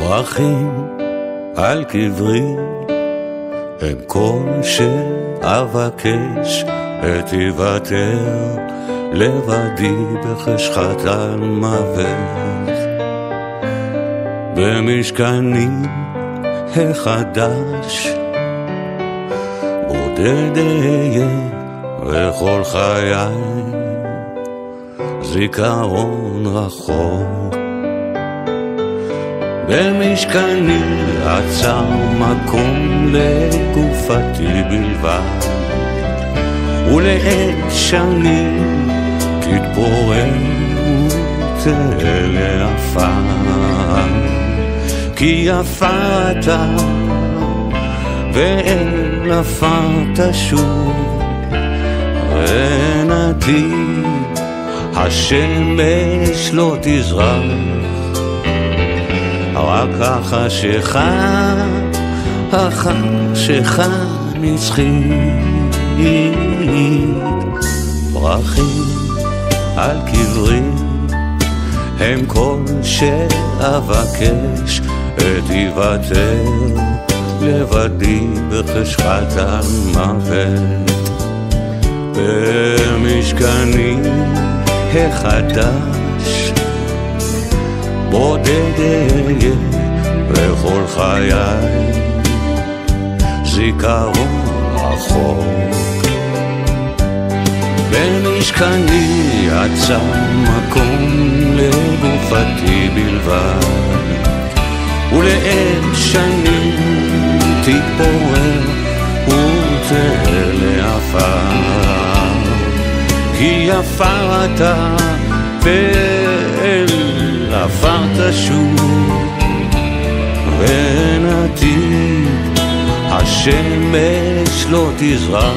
פרחים על קברי הם כל שאבקש את יוותר לבדי בחשכת על מוות במשכני החדש בודד אהיה וכל חיי זיכרון רחוק במשכני עצר מקום לגופתי בלבד ולעת שנים תתפורר ותהיה לעפר כי יפה אתה ואל עפר תשוב ונתי השמש לא תזרח רק החשכה נצחית פרחים על קברי הם כל שאבקש את יוותר לבדי בחשכת המוות במשכני החדש בודד אהיה וכל חיי זיכרון רחוק במשכני עצר מקום לגופתי בלבד ולעת שנים תתפורר ותהיה לעפר כי יפה אתה ואל עפר תשוב ונתיב השמש לא תזרח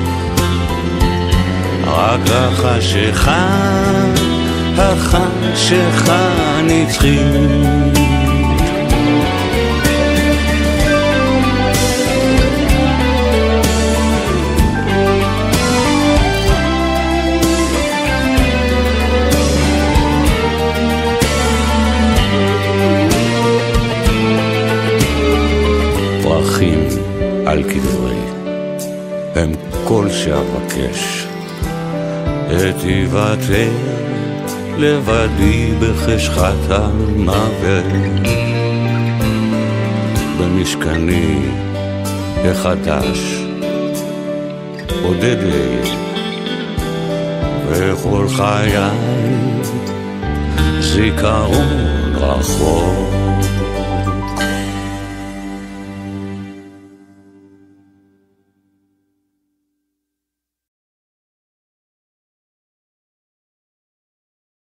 רק החשכה נצחית פרחים על קברי הם כל שאבקש את יוותר לבדי בחשכת המוות במשכני החדש בודד אהיה וכל חיי זיכרון רחוק